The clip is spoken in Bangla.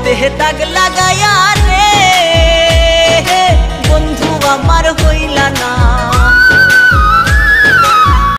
দেহে দাগ লাগাইয়া রে বন্ধু আমার হইলা না।